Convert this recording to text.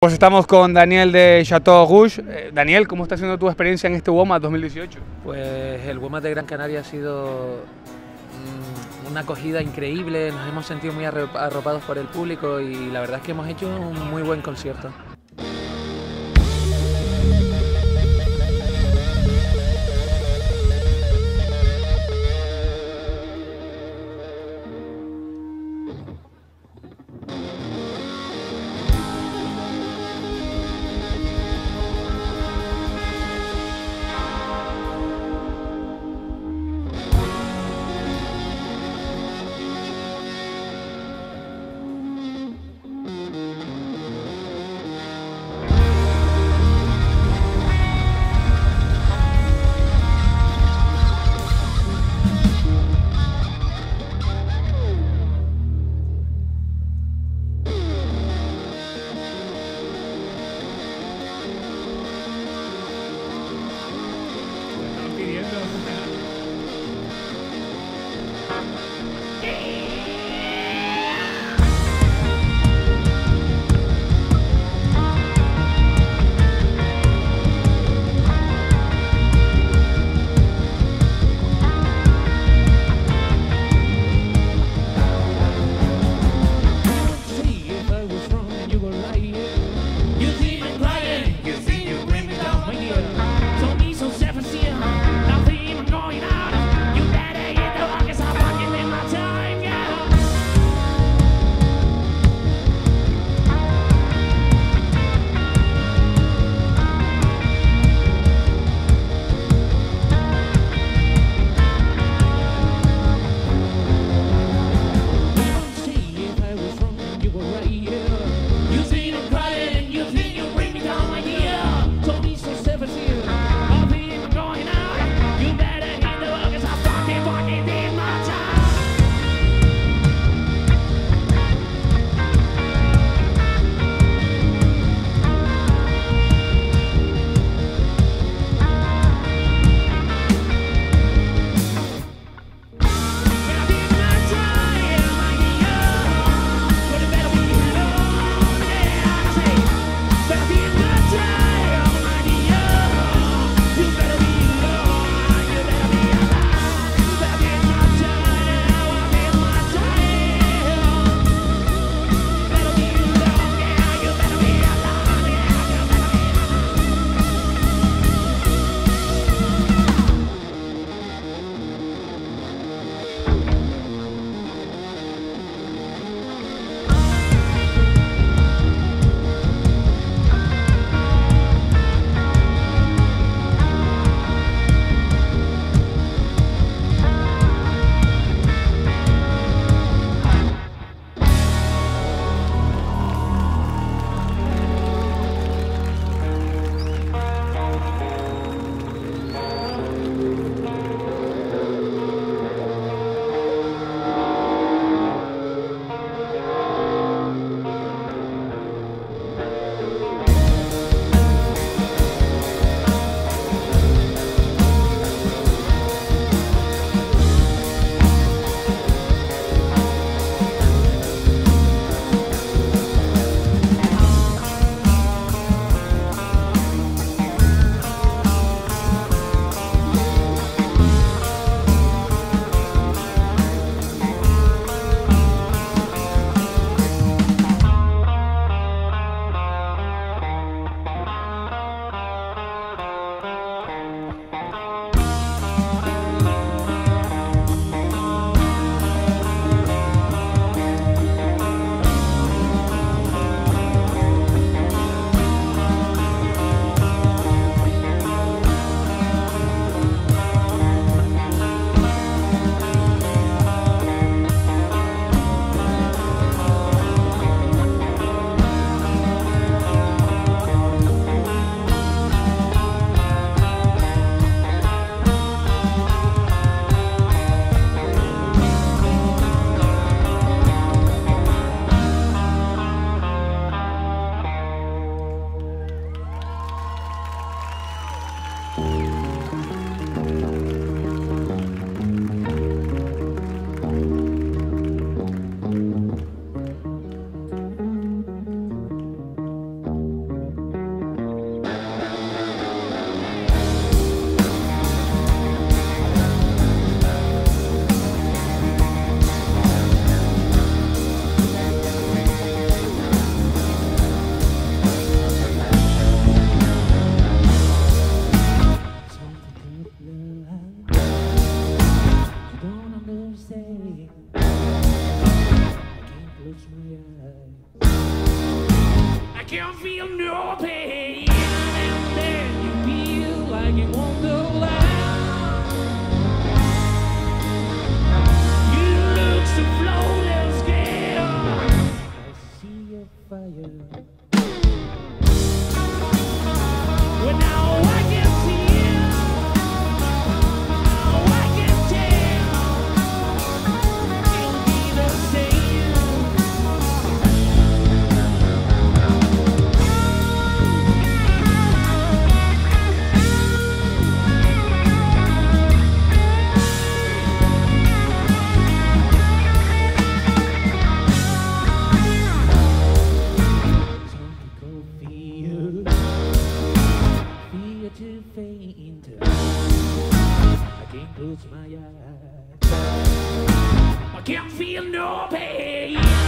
Pues estamos con Daniel de Chateau Rouge. Daniel, ¿cómo está siendo tu experiencia en este WOMAD 2018? Pues el WOMAD de Gran Canaria ha sido una acogida increíble, nos hemos sentido muy arropados por el público y la verdad es que hemos hecho un muy buen concierto. can't feel no pain, and then you feel like you want to laugh. You look so floaty and scared. I see your fire. Well, now I can see it. Now I can tell. It'll be the same. To faint, I can't close my eyes. I can't feel no pain.